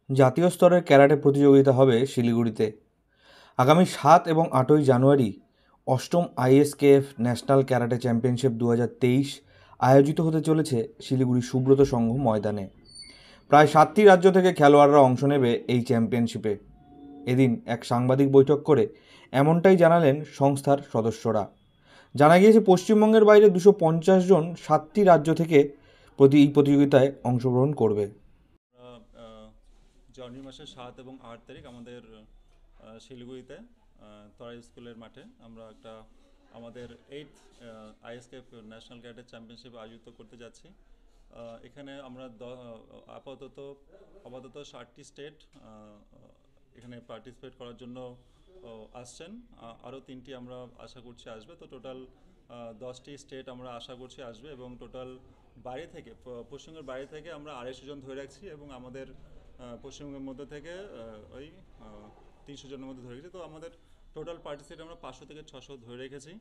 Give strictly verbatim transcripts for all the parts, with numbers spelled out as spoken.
জাতীয় স্তরের ক্যারাটে প্রতিযোগিতা হবে শিলিগুড়িতে। আগামী সাত এবং আটই জানুয়ারি অষ্টম আইএসকেএফ ন্যাশনাল ক্যারাটে চ্যাম্পিয়নশিপ দু হাজার তেইশ আয়োজিত হতে চলেছে শিলিগুড়ি সুব্রত সংঘ ময়দানে। প্রায় সাতটি রাজ্য থেকে খেলোয়াড়রা অংশ নেবে এই চ্যাম্পিয়নশিপে। এদিন এক সাংবাদিক বৈঠক করে এমনটাই জানালেন সংস্থার সদস্যরা। জানা গিয়েছে পশ্চিমবঙ্গের বাইরে দুশো পঞ্চাশ জন সাতটি রাজ্য থেকে প্রতি এই প্রতিযোগিতায় অংশগ্রহণ করবে। জানুয়ারি মাসের সাত এবং আট তারিখ আমাদের শিলিগুড়িতে তরাই স্কুলের মাঠে আমরা একটা আমাদের eight ISKF national karate championship আয়োজিত করতে যাচ্ছি। এখানে আমরা আপাতত আপাতত ষাটটি স্টেট এখানে পার্টিসিপেট করার জন্য আসছেন, আরও তিনটি আমরা আশা করছি আসবে। তো টোটাল দশটি স্টেট আমরা আশা করছি আসবে এবং টোটাল বাইরে থেকে পশ্চিমবঙ্গের বাইরে থেকে আমরা আড়াইশো জন ধরে রাখছি এবং আমাদের পশ্চিমবঙ্গের মধ্যে থেকে ওই তিনশো জনের মধ্যে ধরে রেখেছি। তো আমাদের টোটাল পার্টিসিপেট আমরা পাঁচশো থেকে ছশো ধরে রেখেছি।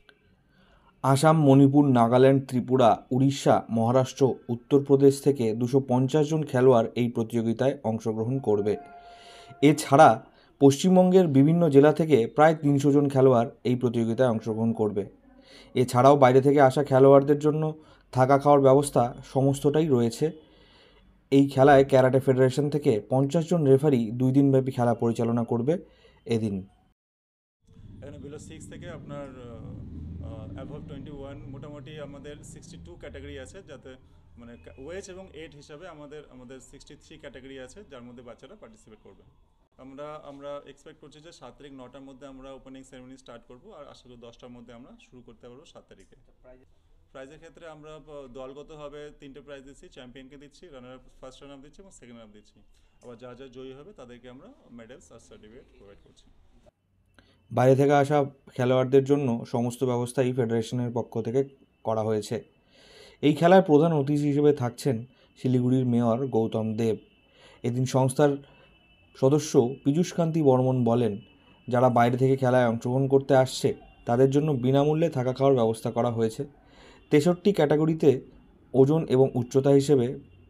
আসাম, মণিপুর, নাগাল্যান্ড, ত্রিপুরা, উড়িষ্যা, মহারাষ্ট্র, উত্তরপ্রদেশ থেকে দুশো পঞ্চাশ জন খেলোয়াড় এই প্রতিযোগিতায় অংশগ্রহণ করবে। এছাড়া পশ্চিমবঙ্গের বিভিন্ন জেলা থেকে প্রায় তিনশো জন খেলোয়াড় এই প্রতিযোগিতায় অংশগ্রহণ করবে। এছাড়াও বাইরে থেকে আসা খেলোয়াড়দের জন্য থাকা খাওয়ার ব্যবস্থা সমস্তটাই রয়েছে। এই খেলায় ক্যারাটে ফেডারেশন থেকে পঞ্চাশ জন রেফারি দুই দিনব্যাপী খেলা পরিচালনা করবে। এদিন এখানে বিলো সিক্স থেকে আপনার অ্যাভভ টোয়েন্টি ওয়ান মোটামুটি আমাদের সিক্সটি টু ক্যাটাগরি আছে, যাতে মানে ওয়েজ এবং এজ হিসাবে আমাদের আমাদের সিক্সটি থ্রি ক্যাটাগরি আছে, যার মধ্যে বাচ্চারা পার্টিসিপেট করবে। আমরা আমরা এক্সপেক্ট করছি যে সাত তারিখ নটার মধ্যে আমরা ওপেনিং সেরেমনি স্টার্ট করব, আর আশা করি দশটার মধ্যে আমরা শুরু করতে পারবো সাত তারিখে। প্রাইজের ক্ষেত্রে আমরা দলগতভাবে তিনটে প্রাইজ দিচ্ছি, চ্যাম্পিয়নকে দিচ্ছি, runner up first runner up দিচ্ছি এবং সেকেন্ড রানার আপ দিচ্ছি। আবার যা যা জয়ী হবে তাদেরকে আমরা মেডেলস আর সার্টিফিকেট প্রোভাইড করছি। বাইরে থেকে আসা খেলোয়াড়দের জন্য সমস্ত ব্যবস্থাই ফেডারেশনের পক্ষ থেকে করা হয়েছে। এই খেলায় প্রধান অতিথি হিসেবে থাকছেন শিলিগুড়ির মেয়র গৌতম দেব। এদিন সংস্থার সদস্য পীযূষকান্তি বর্মন বলেন, যারা বাইরে থেকে খেলায় অংশগ্রহণ করতে আসছে তাদের জন্য বিনামূল্যে থাকা খাওয়ার ব্যবস্থা করা হয়েছে। তেষট্টি ক্যাটাগরিতে ওজন এবং উচ্চতা হিসেবে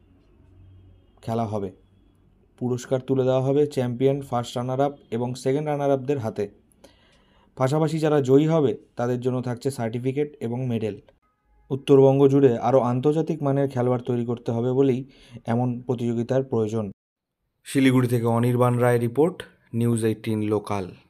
খেলা হবে। পুরস্কার তুলে দেওয়া হবে চ্যাম্পিয়ন, ফার্স্ট রানার আপ এবং সেকেন্ড রানার আপদের হাতে। পাশাপাশি যারা জয়ী হবে তাদের জন্য থাকছে সার্টিফিকেট এবং মেডেল। উত্তরবঙ্গ জুড়ে আরও আন্তর্জাতিক মানের খেলোয়াড় তৈরি করতে হবে বলেই এমন প্রতিযোগিতার প্রয়োজন। শিলিগুড়ি থেকে Anirban Roy report, News Eighteen local.